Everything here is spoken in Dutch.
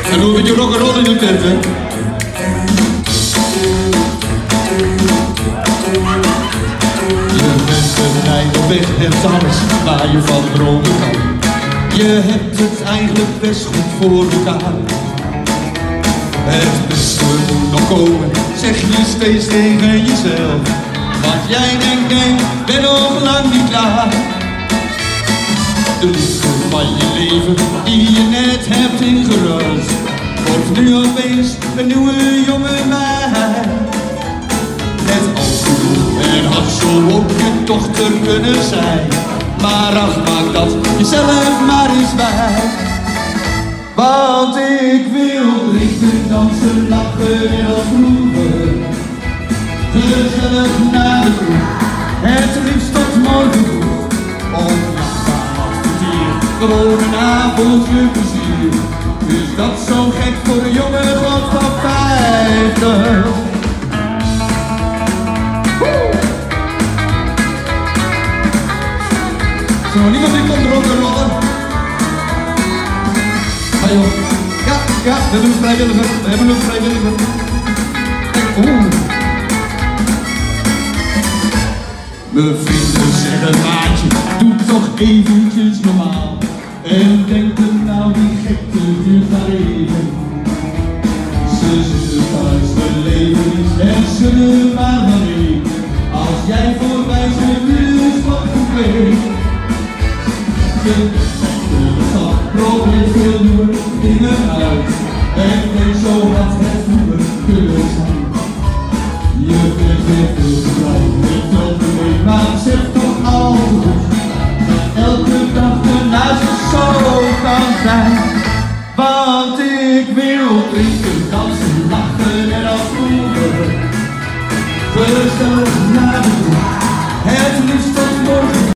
En doe een beetje rock'n'roll in de tent, hè. Je bent een eind op weg, hebt alles waar je van dromen kan. Je hebt het eigenlijk best goed voor elkaar. Het beste moet nog komen, zeg je steeds tegen jezelf. Want jij denkt, nee, ben nog lang niet klaar. De liefde van je leven, die je net hebt ingeruild, wordt nu opeens een nieuwe jonge meid. Net als genoeg en had zo ook je dochter kunnen zijn. Maar ach, maak dat jezelf maar eens bij. Want ik wil drinken, dansen, lachen en als vroeger. Gezellig naar de kroeg, het liefst tot morgen vroeg. Om gewoon een avondje plezier. Is dat zo gek voor een jonge god van 50? Zo, niemand die komt rock'n'rollen. Maar joh, ja, we hebben een vrijwilliger. We hebben een vrijwilliger. Kijk, oeh. Mijn vrienden zeggen, maatje, doe toch eventjes normaal. En denken, nou die gekte duurt maar even. Ze zitten thuis, te leven is en zullen maar van één. Als jij voorbij zit, is wat gekleed. Je zegt de stad, probeert veel nieuwe dingen uit. En denk zo wat het vroeger kunnen zijn. Je bent weer veel te blij met dat beleid, maar zeg toch al goed. Elke dag ernaast zo kan zijn. Want ik wil drinken, dansen, lachen en als vroeger. Gezellig naar de